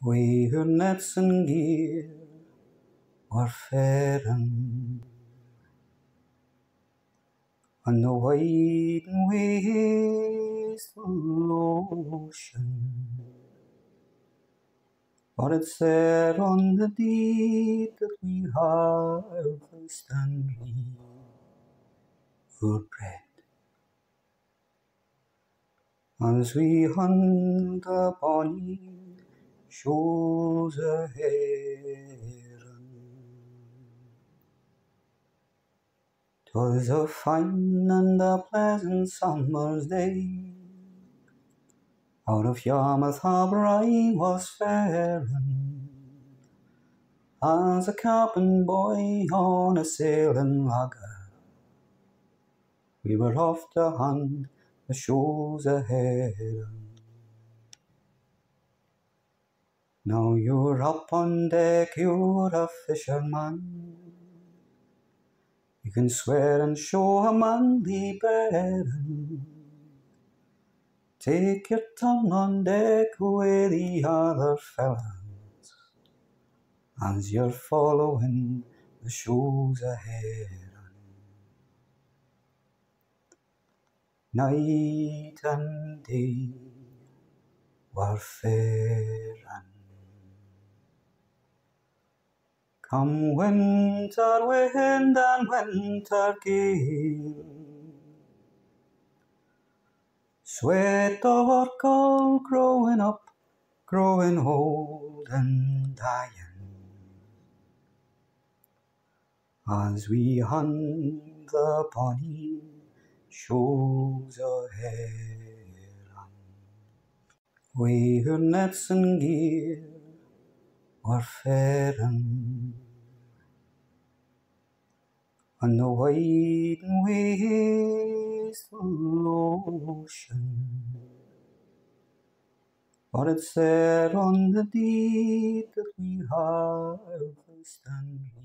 We her nets and gear were faring on the wide and wasteful ocean, but it said on the deed that we harvest and reap our bread. As we hunt the bonny shows a heron, 'twas a fine and a pleasant summer's day. Out of Yarmouth harbour I was faring, as a cabin boy on a sailing lugger. We were off to hunt the shows a heron. Now you're up on deck, you're a fisherman. You can swear and show a manly bearing. Take your tongue on deck with the other fellas, as you're following the shows a heron. Night and day were fair. Come winter wind and winter gale, sweat or cold growing up, growing old and dying, as we hunt the bonny shows a heron. We her nets and gear were faring on the wide and wasteful ocean, but it said on the deed that we harvest and reap